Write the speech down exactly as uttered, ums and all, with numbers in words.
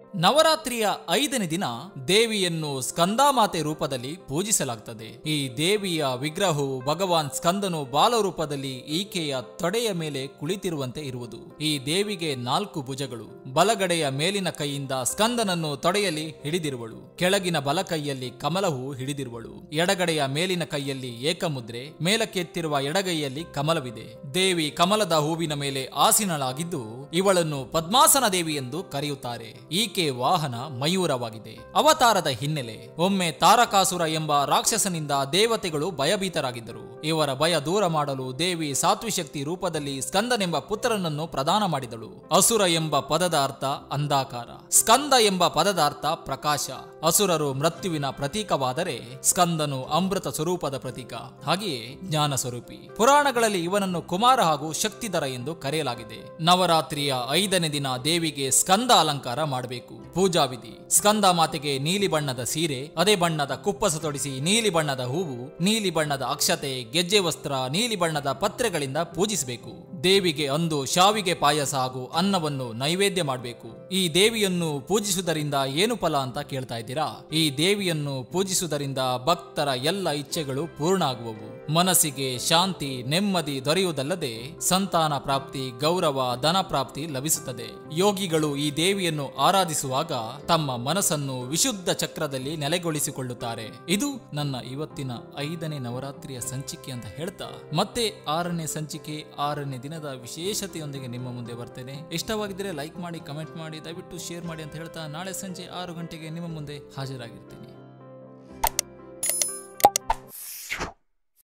ನವರಾತ್ರಿಯ ಐದನೇ ದಿನ ದೇವಿಯನ್ನು ಸ್ಕಂದಮಾತೆ ರೂಪದಲ್ಲಿ ಪೂಜಿಸಲಾಗುತ್ತದೆ. ಈ ದೇವಿಯ ವಿಗ್ರಹವು ಭಗವಾನ್ ಸ್ಕಂದನು ಬಾಲರೂಪದಲ್ಲಿ ಈಕೆಯ ತೊಡೆಯ ಮೇಲೆ ಕುಳಿತಿರುವಂತೆ ಇರುವುದು. ಈ ದೇವಿಗೆ ನಾಲ್ಕು ಭುಜಗಳು. ಬಲಗಡೆಯ ಮೇಲಿನ ಕೈಯಿಂದ ಸ್ಕಂದನನ್ನು ತೊಡೆಯಲ್ಲಿ ಹಿಡಿದಿರುವಳು. ಕೆಳಗಿನ ಬಲ ಕೈಯಲ್ಲಿ ಕಮಲವು ಹಿಡಿದಿರುವಳು. ಎಡಗಡೆಯ ಮೇಲಿನ ಕೈಯಲ್ಲಿ ಏಕಮುದ್ರೆ, ಮೇಲಕ್ಕೆತ್ತಿರುವ ಎಡಗೈಯಲ್ಲಿ ಕಮಲವಿದೆ. ದೇವಿ ಕಮಲದ ಹೂವಿನ ಮೇಲೆ ಆಸೀನಳಾಗಿದ್ದು ಇವಳನ್ನು ಪದ್ಮಾಸನ ದೇವಿ ಎಂದು ಕರೆಯುತ್ತಾರೆ. ಈಕೆ ವಾಹನ ಮಯೂರವಾಗಿದೆ. ಅವತಾರದ ಹಿನ್ನೆಲೆ: ಒಮ್ಮೆ ತಾರಕಾಸುರ ಎಂಬ ರಾಕ್ಷಸನಿಂದ ದೇವತೆಗಳು ಭಯಭೀತರಾಗಿದ್ದರು. ಇವರ ಭಯ ದೂರ ಮಾಡಲು ದೇವಿ ಸಾತ್ವಿಶಕ್ತಿ ರೂಪದಲ್ಲಿ ಸ್ಕಂದನೆಂಬ ಪುತ್ರನನ್ನು ಪ್ರದಾನ ಮಾಡಿದಳು. ಅಸುರ ಎಂಬ ಪದದ ಅರ್ಥ ಅಂಧಾಕಾರ, ಸ್ಕಂದ ಎಂಬ ಪದದ ಅರ್ಥ ಪ್ರಕಾಶ. ಅಸುರರು ಮೃತ್ಯುವಿನ ಪ್ರತೀಕವಾದರೆ ಸ್ಕಂದನು ಅಮೃತ ಸ್ವರೂಪದ ಪ್ರತೀಕ, ಹಾಗೆಯೇ ಜ್ಞಾನ ಸ್ವರೂಪಿ. ಪುರಾಣಗಳಲ್ಲಿ ಇವನನ್ನು ಕುಮಾರ ಹಾಗೂ ಶಕ್ತಿಧರ ಎಂದು ಕರೆಯಲಾಗಿದೆ. ನವರಾತ್ರಿಯ ಐದನೇ ದಿನ ದೇವಿಗೆ ಸ್ಕಂದ ಅಲಂಕಾರ ಮಾಡಬೇಕು. ಪೂಜಾ ವಿಧಿ: ಸ್ಕಂದ ಮಾತೆಗೆ ನೀಲಿ ಬಣ್ಣದ ಸೀರೆ, ಅದೇ ಬಣ್ಣದ ಕುಪ್ಪಸ ತೊಡಿಸಿ ನೀಲಿ ಬಣ್ಣದ ಹೂವು, ನೀಲಿ ಬಣ್ಣದ ಅಕ್ಷತೆ, ಗೆಜ್ಜೆ ವಸ್ತ್ರ, ನೀಲಿ ಬಣ್ಣದ ಪತ್ರೆಗಳಿಂದ ಪೂಜಿಸಬೇಕು. ದೇವಿಗೆ ಅಂದು ಶಾವಿಗೆ ಪಾಯಸ ಹಾಗೂ ಅನ್ನವನ್ನು ನೈವೇದ್ಯ ಮಾಡಬೇಕು. ಈ ದೇವಿಯನ್ನು ಪೂಜಿಸುವುದರಿಂದ ಏನು ಫಲ ಅಂತ ಕೇಳ್ತಾ ಇದ್ದೀರಾ? ಈ ದೇವಿಯನ್ನು ಪೂಜಿಸುವುದರಿಂದ ಭಕ್ತರ ಎಲ್ಲ ಇಚ್ಛೆಗಳು ಪೂರ್ಣ ಆಗುವವು. ಮನಸ್ಸಿಗೆ ಶಾಂತಿ, ನೆಮ್ಮದಿ ದೊರೆಯುವುದಲ್ಲದೆ ಸಂತಾನ ಪ್ರಾಪ್ತಿ, ಗೌರವ, ಧನ ಪ್ರಾಪ್ತಿ ಲಭಿಸುತ್ತದೆ. ಯೋಗಿಗಳು ಈ ದೇವಿಯನ್ನು ಆರಾಧಿಸುವಾಗ ತಮ್ಮ ಮನಸ್ಸನ್ನು ವಿಶುದ್ಧ ಚಕ್ರದಲ್ಲಿ ನೆಲೆಗೊಳಿಸಿಕೊಳ್ಳುತ್ತಾರೆ. ಇದು ನನ್ನ ಇವತ್ತಿನ ಐದನೇ ನವರಾತ್ರಿಯ ಸಂಚಿಕೆ ಅಂತ ಹೇಳ್ತಾ ಮತ್ತೆ ಆರನೇ ಸಂಚಿಕೆ ಆರನೇ ದಿನದ ವಿಶೇಷತೆಯೊಂದಿಗೆ ನಿಮ್ಮ ಮುಂದೆ ಬರ್ತೇನೆ. ಇಷ್ಟವಾಗಿದ್ದರೆ ಲೈಕ್ ಮಾಡಿ, ಕಮೆಂಟ್ ಮಾಡಿ, ದಯವಿಟ್ಟು ಶೇರ್ ಮಾಡಿ ಅಂತ ಹೇಳ್ತಾ ನಾಳೆ ಸಂಜೆ ಆರು ಗಂಟೆಗೆ ನಿಮ್ಮ ಮುಂದೆ ಹಾಜರಾಗಿರ್ತೀನಿ.